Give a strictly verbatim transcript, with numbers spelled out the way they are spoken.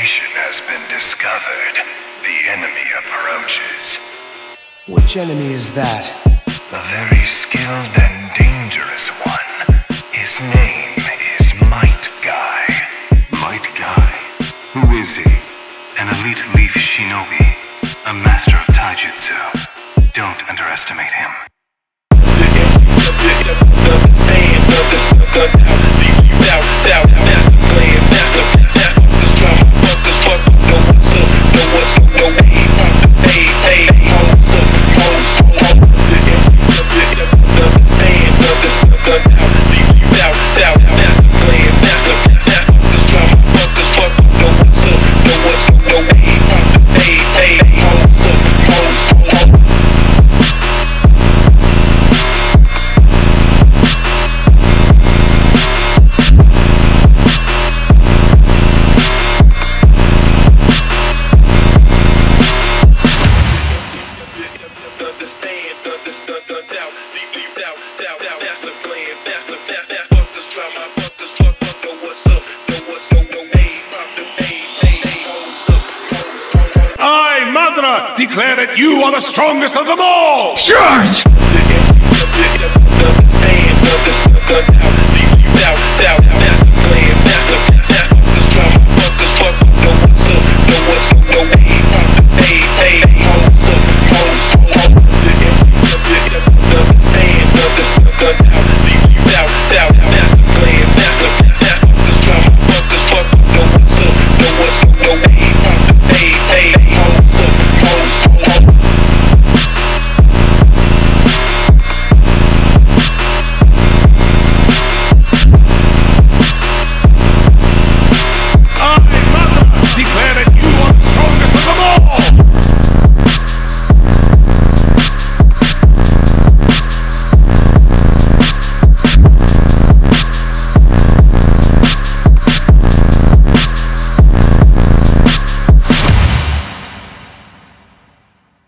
location has been discovered. The enemy approaches. Which enemy is that? A very skilled and dangerous one. His name is Might Guy. Might Guy? Who is he? An elite leaf shinobi. A master of taijutsu. Don't underestimate him. Declare that you are the strongest of them all! Charge! Understand, understand, understand,